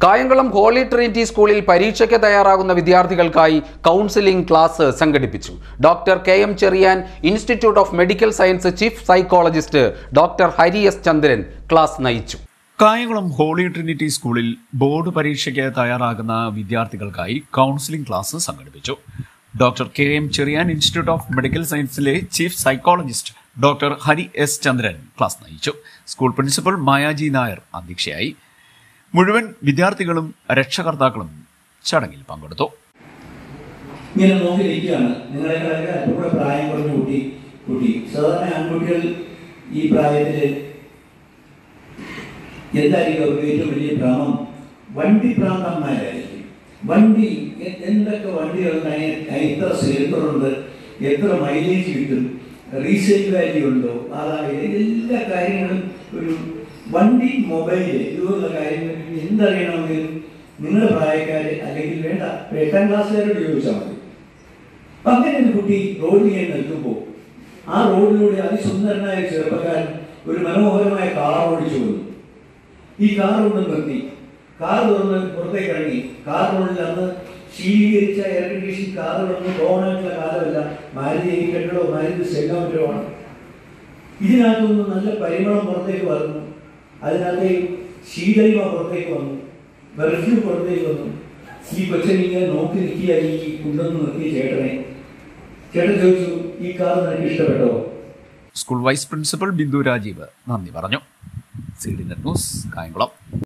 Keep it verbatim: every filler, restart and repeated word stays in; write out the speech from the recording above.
Kayamkulam Holy Trinity സ്കൂളിൽ പരീക്ഷയ്ക്ക് തയ്യാറാകുന്ന വിദ്യാർത്ഥികൾക്കായി കൗൺസിലിംഗ് ക്ലാസ് സംഘടിപ്പിച്ചു. Doctor K M Cheriyan institute of medical science chief psychologist doctor Hari S Chandran class നയിച്ചു. കായംകുളം ഹോളി ട്രിനിറ്റി സ്കൂളിൽ ബോർഡ് പരീക്ഷയ്ക്ക് തയ്യാറാകുന്ന വിദ്യാർത്ഥികൾക്കായി കൗൺസിലിംഗ് ക്ലാസ് സംഘടിപ്പിച്ചു. Doctor K M Cheriyan institute of medical സയൻസിലെ chief psychologist doctor Hari S Chandran class നയിച്ചു. സ്കൂൾ പ്രിൻസിപ്പൽ മായാജി നായർ അധ്യക്ഷയായി. മുഴുവൻ വിദ്യാർത്ഥികളും രക്ഷകർത്താക്കളും ചടങ്ങിൽ പങ്കെടുത്തു. ഇങ്ങനെ നോക്കിയിരിക്കുകയാണ്. നിങ്ങളെക്കാളൊക്കെ അല്പം കൂടെ പ്രായം കുറഞ്ഞ കുട്ടി കുട്ടി സാധാരണ ആൺകുട്ടികൾ ഈ പ്രായത്തിൽ എന്തായിരിക്കും അവർക്ക് ഏറ്റവും വലിയ ഭ്രമം? വണ്ടി ഭ്രാന്തന്മാരായിരിക്കും. വണ്ടി എന്തൊക്കെ വണ്ടികളുണ്ട്, എത്ര സിലിണ്ടറുണ്ട്, എത്ര മൈലേജ് കിട്ടും, റീസെയിൽ വാല്യൂ ഉണ്ടോ, അതായത് എല്ലാ കാര്യങ്ങളും ഒരു വണ്ടി, മൊബൈല്, ഇതുപോലുള്ള കാര്യങ്ങൾ എന്തറിയണമെങ്കിലും നിങ്ങളുടെ പ്രായക്കാർ അല്ലെങ്കിൽ വേണ്ട എട്ടാം ക്ലാസ്സുകാരോട് ചോദിച്ചാൽ മതി. അപ്പം അങ്ങനെ ഒരു കുട്ടി റോഡിൽ ഇങ്ങനെ നിൽക്കുമ്പോൾ ആ റോഡിലൂടെ അതിസുന്ദരനായ ചെറുപ്പക്കാരൻ ഒരു മനോഹരമായ കാർ ഓടിച്ചു വന്നു. ഈ കാർ കൊണ്ട് നിർത്തി, കാർ തുറന്ന് പുറത്തേക്ക് ഇറങ്ങി. കാർ റോഡിൽ അന്ന് ശീലീകരിച്ച എയർ കണ്ടീഷൻ കാറുകളൊന്നും കോമണായിട്ടുള്ള കാലമല്ല. മാരുതി എലിക്കട്ടോ മാരുതി സെഗ്മെന്റോ ആണ്. ഇതിനകത്തൊന്നും നല്ല പരിമളം പുറത്തേക്ക് വന്നു. അതിനകത്ത് ശീതളിമ പുറത്തേക്ക് വന്നു, ബർഫ്യൂ പുറത്തേക്ക് വന്നു. ഈ കൊച്ചനിങ്ങനെ നോക്കി നിൽക്കുക ഈ കുണ്ടെന്ന് നിർത്തിയ ചേട്ടനെ. ചേട്ടൻ ചോദിച്ചു, ഈ കാർ നിനക്ക് ഇഷ്ടപ്പെട്ടോ? School vice principal Bindu Rajeev നന്ദി പറഞ്ഞു. C D net news, Kayamkulam.